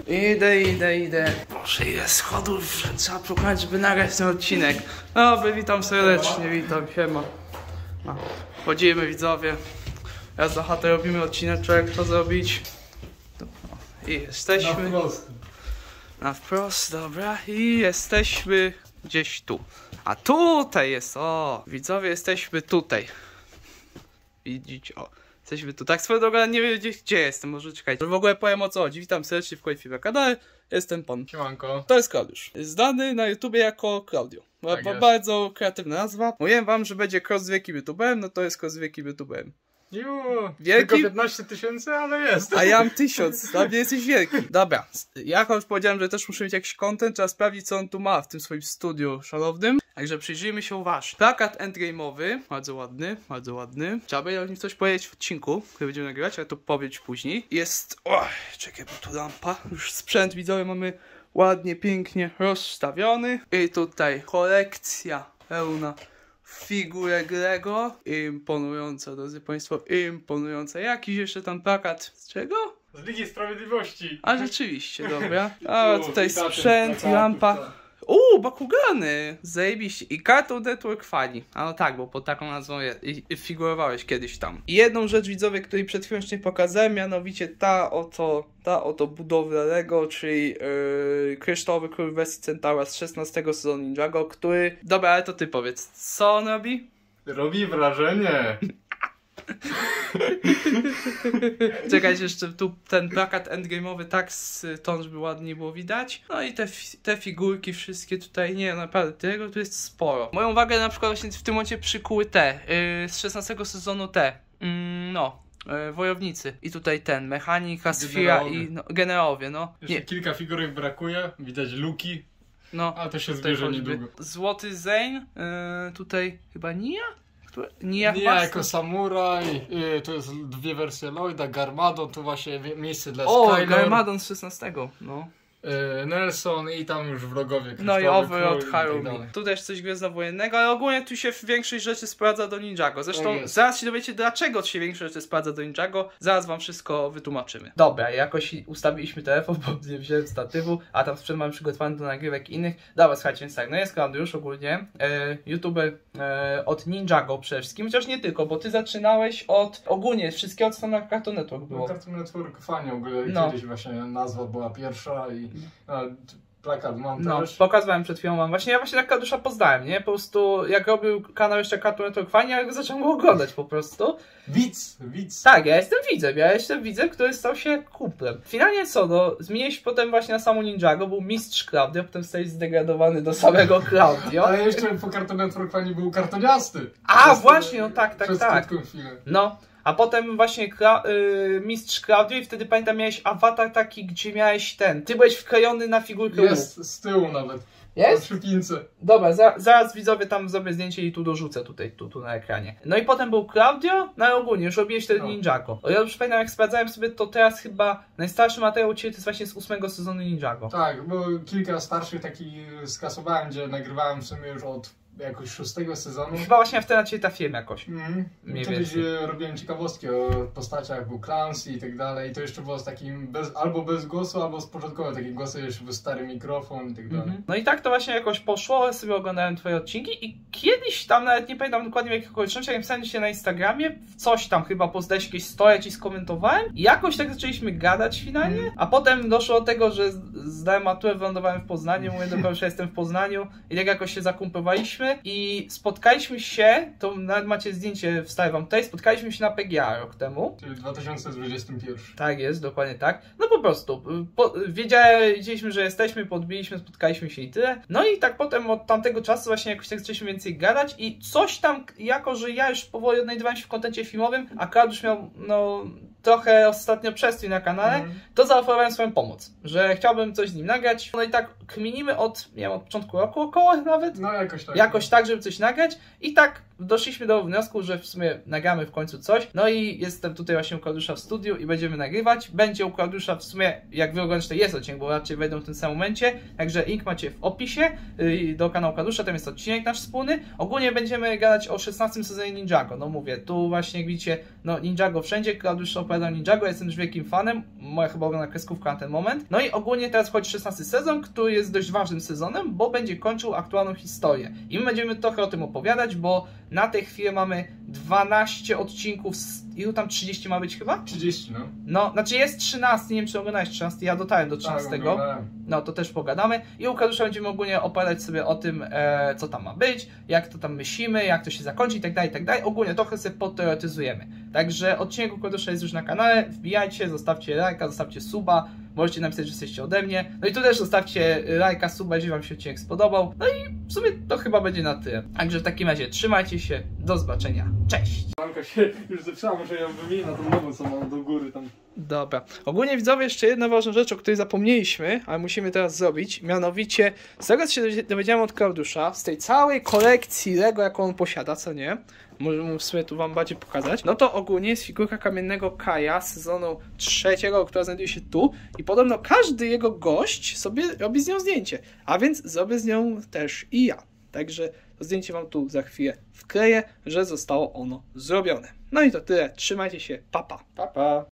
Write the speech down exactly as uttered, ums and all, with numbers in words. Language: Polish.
Idę, idę, idę. Boże, ile schodów trzeba pokonać, żeby nagrać ten odcinek. Dobry, witam serdecznie, witam, siema. No, wchodzimy, widzowie. Raz za chatę robimy odcineczek, co zrobić. I jesteśmy. Na wprost. Na wprost, dobra. I jesteśmy gdzieś tu. A tutaj jest, o, widzowie, jesteśmy tutaj. Widzicie, o. Jesteśmy tu. Tak swoją drogą, nie wiem gdzie, gdzie jestem, może czekajcie. W ogóle powiem o co chodzi. Witam serdecznie w kolejnym kanale. Jestem pan. Siemanko. To jest Klaudiusz. Znany na YouTubie jako Klaudio. Tak ba bardzo kreatywna nazwa. Mówiłem wam, że będzie cross z wielkim YouTuberem, no to jest cross z wielkim YouTuberem. Ju, Wielki? tylko piętnaście tysięcy, ale jest. A ja mam tysiąc, dla mnie jesteś wielki. Dobra, ja już powiedziałem, że też muszę mieć jakiś content, trzeba sprawdzić co on tu ma w tym swoim studiu szanownym. Także przyjrzyjmy się uważnie. Plakat endgame'owy, bardzo ładny, bardzo ładny. Trzeba będzie o nim coś powiedzieć w odcinku, który będziemy nagrywać, ale to powiedzieć później. Jest, oj, czekaj, bo tu lampa. Już sprzęt widzowie mamy ładnie, pięknie rozstawiony. I tutaj kolekcja pełna figurek Lego. Imponująca, drodzy państwo, imponująca. Jakiś jeszcze tam plakat. Z czego? Z Ligi Sprawiedliwości. A rzeczywiście, dobra. A U, tutaj i taty, sprzęt, plakaty, lampa. tak. Uuu, Bakugany! Zajebiście. I Cartoon Network Funny. A no tak, bo pod taką nazwą je, i, i figurowałeś kiedyś tam. I jedną rzecz, widzowie, której przed chwilą jeszcze nie pokazałem, mianowicie ta oto, ta oto budowla Lego, czyli yy, kryształowy król wersji Centaura z szesnastego sezonu Ninjago, który... Dobra, ale to ty powiedz, co on robi? Robi wrażenie. Czekajcie, jeszcze tu ten plakat endgame'owy tak z tą, żeby ładnie było widać. No i te, te figurki wszystkie tutaj, nie, naprawdę, tego tu jest sporo. Moją uwagę na przykład właśnie w tym momencie przykuły te, yy, z szesnastego sezonu te, yy, no, yy, wojownicy. I tutaj ten, mechanika, Sfira i no, generałowie, no. Jeszcze Nie. kilka figurek brakuje, widać luki, No, ale to się tutaj zbierze choćby niedługo. Złoty Zane, yy, tutaj chyba Nia? Które? Nia, Nie, jako samuraj, yy, to jest dwie wersje Lloyda, Garmadon, tu właśnie miejsce dla O, Skyler. Garmadon z szesnastego, no. Yy, Nelson i tam już wrogowie. No i Overlord Harumi. Tak Tu też coś gwiezdnowojennego, ale ogólnie tu się większość rzeczy sprawdza do Ninjago. Zresztą Tak zaraz się dowiecie, dlaczego się większość rzeczy sprawdza do Ninjago. Zaraz wam wszystko wytłumaczymy. Dobra, jakoś ustawiliśmy telefon, bo nie wziąłem statywu, a tam sprzęt mamy przygotowany do nagrywek innych. Dobra, słuchajcie, więc tak, no jest Klaudiusz ogólnie, e, youtuber e, od Ninjago przede wszystkim, chociaż nie tylko, bo ty zaczynałeś od ogólnie wszystkiego, co tam na Cartoon Network było. No, Cartoon Network fajnie, w ogóle No. kiedyś właśnie nazwa była pierwsza i no, plakat mam No, też. pokazywałem przed chwilą wam. Właśnie ja właśnie tak Klaudiusza poznałem, nie? Po prostu jak robił kanał jeszcze Cartoon Network fajnie, ale go zacząłem go oglądać po prostu. Widz, widz. Tak, ja jestem widzem, ja jestem widzem, który stał się kumplem. Finalnie co, no, zmieniłeś potem właśnie na samą Ninjago, był mistrz Klaudio, potem stałeś zdegradowany do samego Klaudio. Ale jeszcze po Cartoon Network fajnie był kartoniasty. A, Przez, właśnie, no tak, tak, przez tak. krótką chwilę. No, a potem właśnie Kla y, mistrz Klaudio i wtedy pamiętam miałeś awatar taki, gdzie miałeś ten, ty byłeś wklejony na figurkę. Jest z tyłu nawet. Jest? Na szupince. Dobra, za, zaraz widzowie tam zrobię zdjęcie i tu dorzucę tutaj, tu, tu na ekranie. No i potem był Klaudio, no i ogólnie już robiłeś wtedy No. Ninjago. O, ja już pamiętam jak sprawdzałem sobie, to teraz chyba najstarszy materiał u ciebie to jest właśnie z ósmego sezonu Ninjago. Tak, bo kilka starszych takich skasowałem, gdzie nagrywałem w sumie już od jakoś szóstego sezonu. Chyba właśnie wtedy na ciebie trafiłem jakoś. Mm. Mniej Kiedyś więcej. e, robiłem ciekawostki o postaciach, był Clancy i tak dalej. I to jeszcze było z takim bez, albo bez głosu, albo z początkowo takim głosem, jeszcze był stary mikrofon i tak dalej. Mhm. No i tak to właśnie jakoś poszło, ja sobie oglądałem twoje odcinki i kiedyś tam, nawet nie pamiętam dokładnie w jakich okolicznościach, napisałem się na Instagramie, coś tam chyba pozdałeś jakieś story, ci skomentowałem i jakoś tak zaczęliśmy gadać finalnie, Mm. a potem doszło do tego, że zdałem maturę, wylądowałem w Poznaniu, mówię dopiero, że jestem w Poznaniu i tak jakoś się zakumplowaliśmy i spotkaliśmy się, to nawet macie zdjęcie, wstawię wam tutaj, spotkaliśmy się na P G A rok temu. Czyli dwa tysiące dwudziestym pierwszym. Tak jest, dokładnie tak. No po prostu, po, wiedziałem, wiedzieliśmy, że jesteśmy, podbiliśmy, spotkaliśmy się i tyle. No i tak potem od tamtego czasu właśnie jakoś tak zaczęliśmy więcej gadać i coś tam, jako że ja już powoli odnajdowałem się w kontencie filmowym, a Klaudiusz miał, no, trochę ostatnio przestój na kanale, Mm. to zaoferowałem swoją pomoc, że chciałbym coś z nim nagrać. No i tak kminimy od, nie wiem, od początku roku około nawet. No jakoś tak. Jakoś tak, żeby coś nagrać i tak doszliśmy do wniosku, że w sumie nagramy w końcu coś. No i jestem tutaj właśnie u Klaudiusza w studiu i będziemy nagrywać. Będzie u Klaudiusza w sumie, jak wy oglądacie, to jest odcinek, bo raczej wejdą w tym samym momencie. Także link macie w opisie yy, do kanału Klaudiusza, tam jest odcinek nasz wspólny. Ogólnie będziemy gadać o szesnastym sezonie Ninjago. No mówię, tu właśnie jak widzicie, no Ninjago wszędzie, Klaudiusz opowiada o Ninjago, jestem już wielkim fanem. Moja chyba ulubiona kreskówka na ten moment. No i ogólnie teraz wchodzi szesnasty sezon, który jest dość ważnym sezonem, bo będzie kończył aktualną historię. I my będziemy trochę o tym opowiadać, bo na tej chwili mamy dwanaście odcinków, z ilu tam trzydzieści ma być chyba? trzydzieści, no. No, znaczy jest trzynaście, nie wiem czy oglądałeś trzynasty, ja dotarłem do trzynastego. Tak, no to też pogadamy. I u Klaudiusza będziemy ogólnie opowiadać sobie o tym, e, co tam ma być, jak to tam myślimy, jak to się zakończy i tak dalej, i tak dalej. Ogólnie trochę sobie podteoretyzujemy. Także odcinek u Klaudiusza jest już na kanale, wbijajcie, zostawcie lajka, zostawcie suba, możecie napisać, że jesteście ode mnie. No i tu też zostawcie lajka, suba, jeżeli wam się odcinek spodobał. No i w sumie to chyba będzie na tyle. Także w takim razie trzymajcie się, do zobaczenia, cześć! Manka się już zepsuła, muszę ją wymienić na tą nową, co mam do góry tam. Dobra. Ogólnie widzowie, jeszcze jedna ważna rzecz, o której zapomnieliśmy, ale musimy teraz zrobić, mianowicie z tego, co się dowiedziałem od Klaudiusza, z tej całej kolekcji Lego, jaką on posiada, co nie? Możemy w sumie tu wam bardziej pokazać. No to ogólnie jest figurka kamiennego Kaja z sezonu trzeciego, która znajduje się tu i podobno każdy jego gość sobie robi z nią zdjęcie, a więc zrobię z nią też i ja. Także to zdjęcie wam tu za chwilę wkleję, że zostało ono zrobione. No i to tyle. Trzymajcie się. Pa, pa. Pa, pa.